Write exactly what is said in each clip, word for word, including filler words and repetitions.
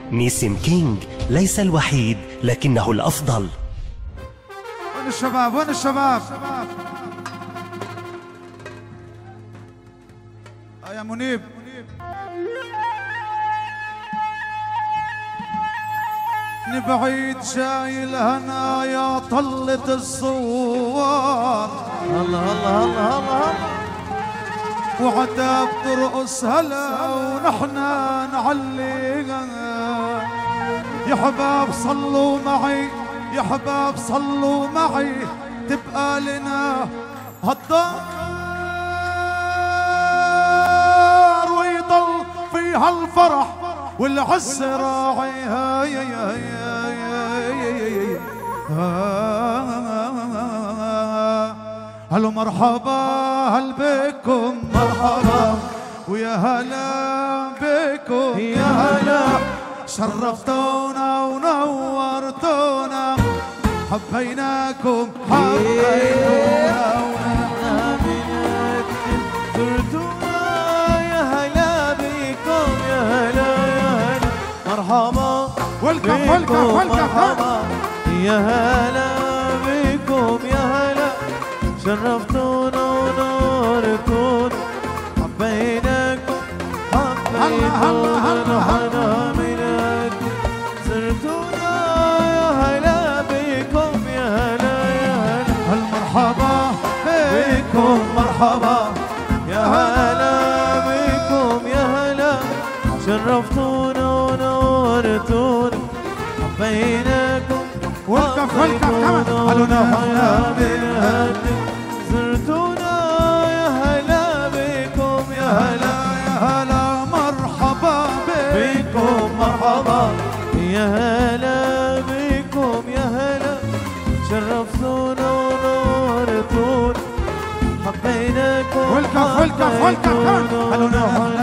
نيسم كينج ليس الوحيد لكنه الأفضل. وين الشباب؟ وين الشباب؟ آه يا منيب. بعيد جاي الهنا يا طلة الصوار. الله الله الله الله وعتاب ترقص هلا ونحنا نعليها. يا حباب صلوا معي، يا حباب صلوا معي، تبقى لنا هالدار ويضل في هالفرح والعز راعي. هاي هاي هاي هلو مرحبا هل بكم مرحبا ويا هلا بكم يا هلا. شرفتونا ونورتونا حبيناكم حبيناكم زرتونا يا هلا بكم يا هلا يا هلا. مرحبا ولكم ولكم ولكم يا هلا بكم يا هلا. شرفتونا ونورتونا حبيناكم حبيتونا نحن منكم. زرتونا يا هلا بكم يا هلا يا هلا. المرحبا بكم مرحبا يا هلا بكم يا هلا. شرفتونا ونورتونا حبيناكم ولكم ولكم كمان هلو نحن منكم. زرتونا يا هلا بكم يا هلا يا هلا. مرحبا بكم مرحبا يا هلا بكم يا هلا. شرفتونا ونورتونا حبيناكم ولكم ولكم ولكم هلو نحن.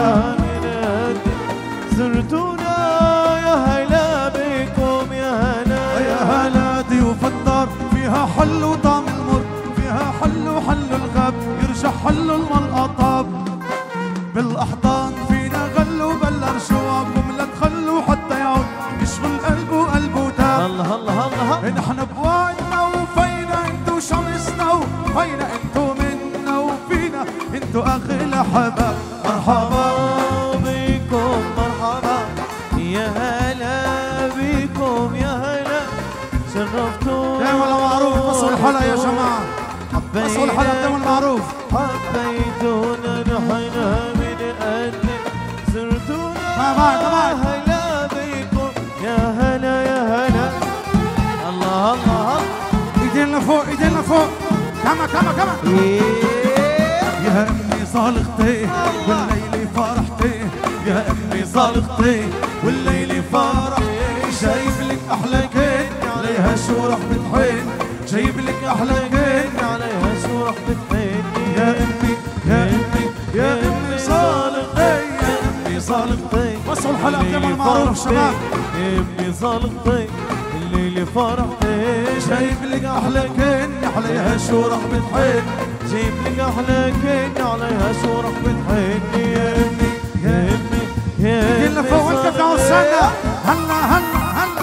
زرتونا يا هلا بكم يا هلا يا هلا. ضيوف الدار فيها حل وطعم المر، فيها حل وحل الغاب، يرجع حل الملقطاب. بالاحضان فينا غل وبلر شوابكم لا تخلوا حتى يعود يشغل قلبه قلبه تاب. الله الله الله. نحن بوعدنا وفينا انتو شمسنا وفينا انتو منا وفينا انتو اغلى حباب. مرحبا بكم مرحبا يا هلا بكم يا هلا. شرفتونا دايما المعروف بصوا الحلا يا جماعه، بصوا الحلا دايما المعروف. حبيتونا نحن من قلب. زرتونا ما معي ما معي. هلا بكم يا هلا يا هلا. الله الله. ايدين لفوق ايدين لفوق. كما كما كما يا امي صالختي والليل فرحتي. يا امي صالختي والليل فرحتي. جايب لك احلى كين عليها شو رح بتحين. جايب لك احلى كين عليها شو رح بتحين. يا امي يا امي يا امي صالختي يا امي صالختي. وصلوا الحلقه كمان معروف شباب. يا امي صالختي الليل فرحتي. جايب لك احلى كين عليها شو رح بتحين. جايب لك احلى كين عليها شو رح بتحين. يا امي يا امي يا امي. اللي فوق انت بتاع السنه. هلا هلا هلا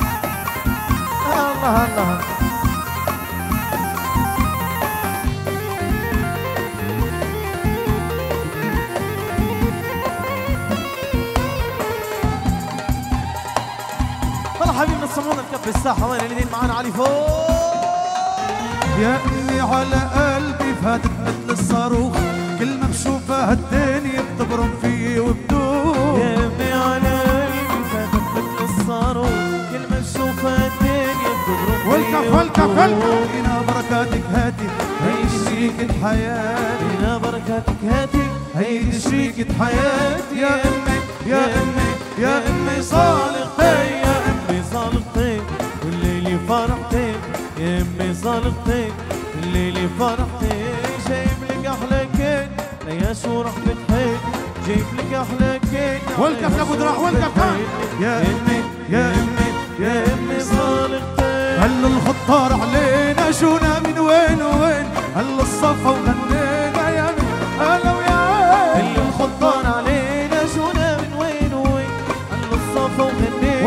الله الله. والله حبيبنا الصمون الكب الساحه وين اللي معانا علي فوق. يا امي على قلبي فاتت مثل الصاروخ. كل ما بشوفها الدنيا بتبرم فيي وبدوخ. يا امي على قلبي فاتت مثل الصاروخ. كل ما بشوفها الدنيا بتبرم فيي ولكف ولكف ولكف. هنا بركاتك هاتي هيدي شريكة حياتي. هنا بركاتك هاتي هيدي شريكة حياتي. يا امي يا امي يا امي صالحتي. يا امي صالحتي والليل فرحتي. يا امي صالحتي الليل فرحتي. جايب لك احلى كين ليا شو رح بتحين. جايب لك احلى كين ولكف يا ابو دراع ولكف كمان. يا امي يا امي يا امي صالحتي. هل الخطار علينا شونا من وين وين. هل الصفا وغنينا يا من هلا ويا هل الخطار علينا شونا من وين وين. هل الصفا وغنينا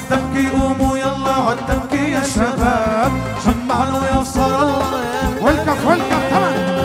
عالدبكي قوموا يلا عالدبكي يا شباب جمعنا ويسر الله والكف والكف كمان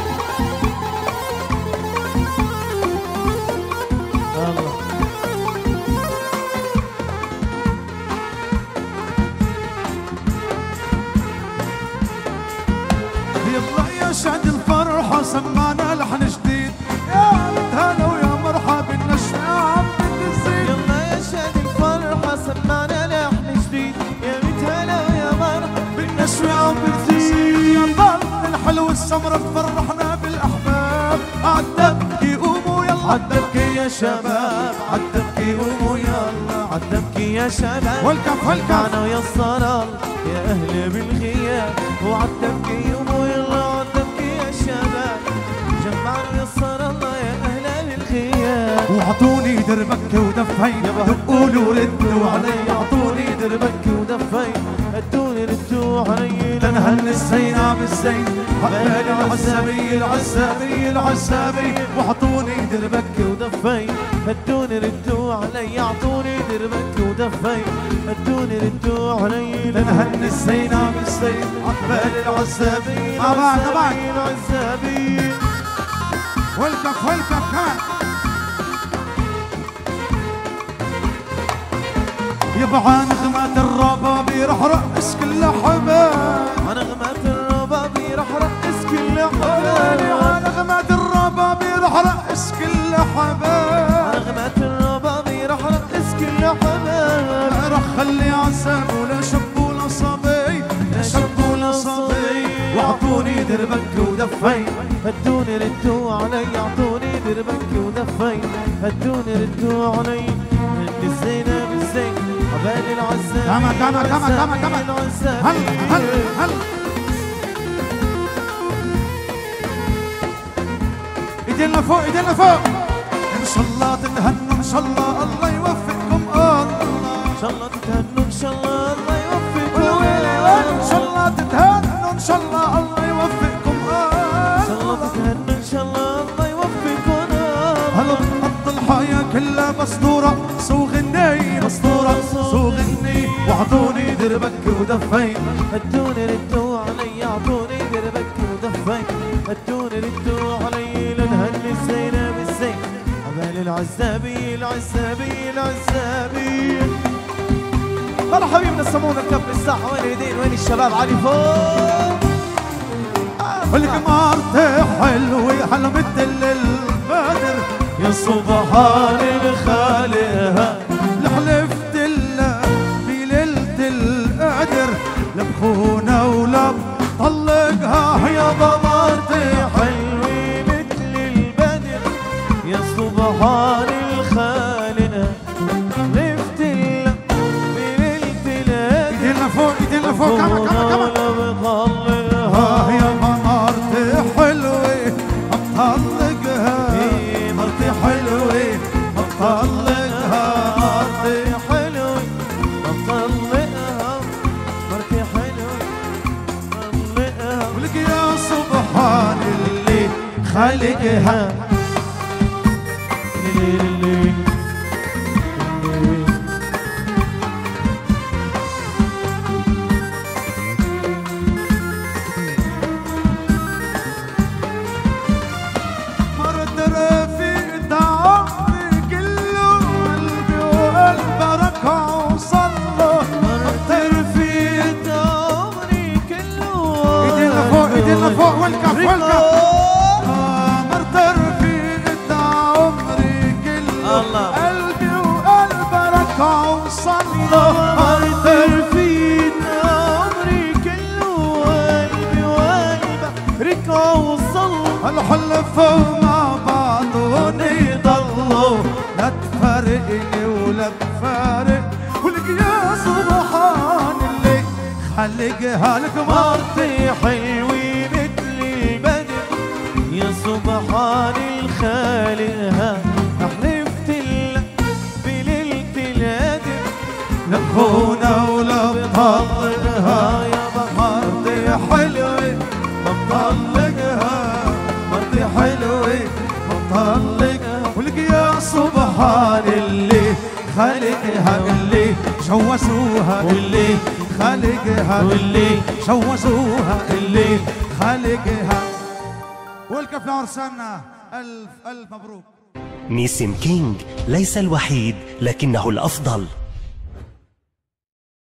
يلا يا شعد الفرحة سمعنا لحن جديد يا هلا ويا مرحبا بالنشام بالنزيد يلا يا شاد الفرحة سمعنا لحن جديد يا بيت هلا ويا مرحبا بالنشام بالنزيد يا ضل الحلو السمرة فرحنا بالأحباب عالدبكي قوموا يلا عالدبكي يا شباب عالدبكي قوموا يلا عالدبكي يا شباب والكف والكف معنا ويسر يا أهل بالغياب وعالدبكي قوموا يلا عالدبكي يا شباب جمعنا ويسر الله يا أهل بالغياب وعطوني دربك ودفين قولوا ردوا علي اعطوني دربك ودفين ادوني ردوا علي لنهن الزينة بالزين عبالي العزابي العزابي العزابي وعطوني دربك ودفين ادوني ردوا علي اعطوني دربك ودفين ادوني ردوا علي لنهن الزينة بالزين عبالي العزابي مع بعض مع بعض العزابي والكف والكف كمان يبقى نغمات الربابي رح رقص كل حباب نغمات الربابي رح رقص كل حباب نغمات الربابي رح رقص كل حباب نغمات الربابي رح رقص كل حباب رح خلي عساب ولا شب ولا صبي لا شب ولا صبي واعطوني دربك ودفين ادوني ردوا علي اعطوني دربك ودفين ادوني ردوا علي بالزينة بالزين عبالي العزاب كما كما كما كما كما هل هل هل ايدينا فوق ايدينا فوق ان شاء الله تتهنوا ان شاء الله الله يوفقكم الله ان شاء الله تتهنوا ان شاء الله الله يوفقكم ان شاء الله تتهنوا ان شاء الله الله يوفقكم ان شاء الله تتهنوا ان شاء الله الله يوفقكم هلا خط الحياة كلها مسطورة صوغ الني مسطورة صوغ الني واعطوني دربك ودفين ادوني ردوا علي اعطوني دربك ودفين ادوني ردوا علي لنهني الزينة بالزين عبالي العزابي العزابي العزابي مرحبا من الصمون الكف الساحة وين الايدين وين الشباب علي فوق والقمر حلوة حلو مثل البدر يا سبحان الخالق لحلفت الله بليلة القدر لبخونا ولبطلقها يا ضمرتي حلوة مثل البدر يا سبحان الخالق لفت الله بليلة القدر ايدينا فوق ايدينا فوق كما كما كما بطلقها يا مرتي حلوة بطلقها مرتي حلوة بطلقها مرتي حلوة بطلقها مرتي حلوة بطلقها ولك يا سبحان اللي خالقها فوق والكف والكف مرت رفيقة عمري كله قلبي وقلبك وصله مرت رفيقة عمري كله قلبي وقلبك وصله الحلف مع بعضهم يضلوا لا تفارقني ولا تفارق ولك يا سبحان اللي خلقها لك مرتي حلوة يا سبحان الخالقها حلفت الله بليلة القدر لبخونا ولبطلقها يا مرتي حلوة بطلقها مرتي حلوة بطلقها ولك يا سبحان اللي خالقها اللي شوسوها اللي خالقها واللي شوسوها اللي خالقها. والكف لعرسنا، ألف ألف مبروك. نيسم كينج ليس الوحيد لكنه الأفضل.